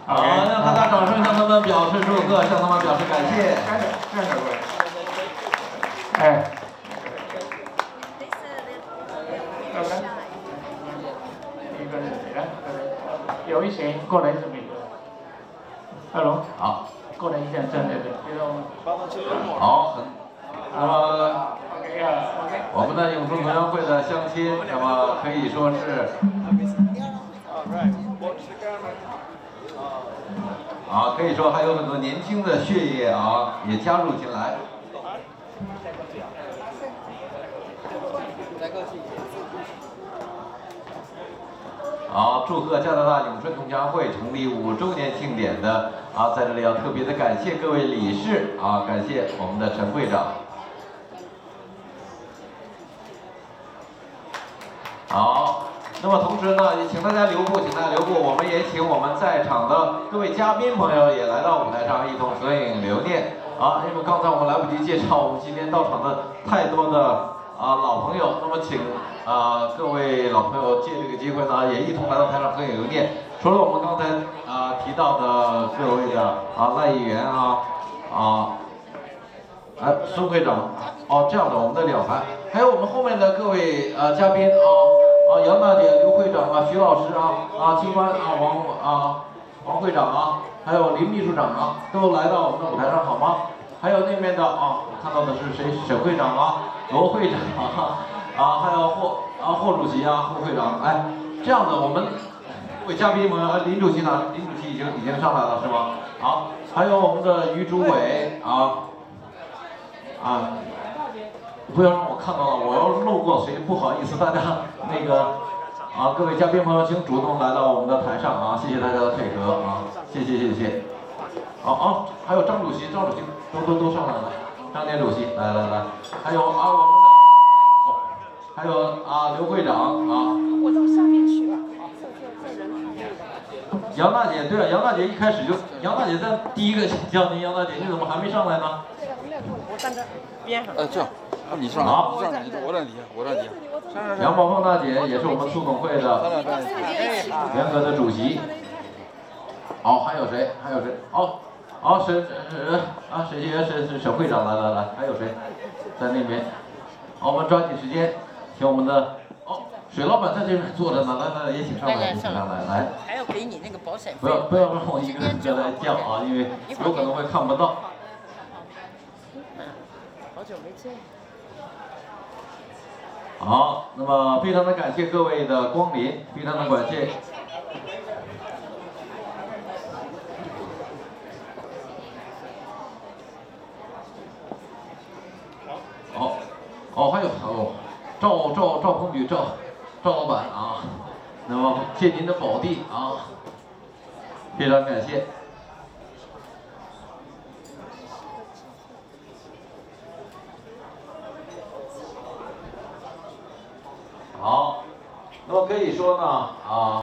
好，让大家掌声向他们表示祝贺，向他们表示感谢。 站着，各位。哎。一个是谁？有一些过来是美国。Hello。 好。 过来一下，站这个， 好，那么我们的永春同乡会的乡亲，那么可以说是可以说还有很多年轻的血液也加入进来。好，祝贺加拿大永春同乡会成立5周年庆典的在这里要特别的感谢各位理事感谢我们的陈会长。好，那么同时呢，也请大家留步，我们也请我们在场的各位嘉宾朋友也来到舞台上一同合影留念因为刚才我们来不及介绍我们今天到场的太多的老朋友，那么请各位老朋友借这个机会呢，也一同来到台上合影留念。除了我们刚才提到的各位的赖议员孙会长这样的我们的两排，还有我们后面的各位嘉宾杨大姐、刘会长徐老师金官王会长还有林秘书长都来到我们的舞台上好吗？还有那边的我看到的是谁？沈会长罗会长还有霍主席霍会长，哎，这样的我们各位嘉宾朋友，林主席呢？林主席已经上来了是吗？好，还有我们的于主委不要让我看到了，我要漏过谁不好意思，大家那个各位嘉宾朋友请主动来到我们的台上谢谢大家的配合谢谢。好还有张主席都上来了，张年主席来，还有我们的还有刘会长我到下面去了，这人太杨大姐，对了，杨大姐一开始杨大姐在第一个叫您，杨大姐你怎么还没上来呢？ 我站这边上。 这样，你上来，我站底下。 杨宝凤大姐也是我们促总会的联合的主席。好，还有谁？沈会长来，还有谁在那边？好，我们抓紧时间，请我们的水老板在这边坐着呢，来也请上来， 还要给你那个保险费。 不要让我一个人来叫因为有可能会看不到。 好久没见。 好，那么非常的感谢各位的光临，非常的感谢。还有赵公举赵老板那么借您的宝地非常感谢。好，那么可以说呢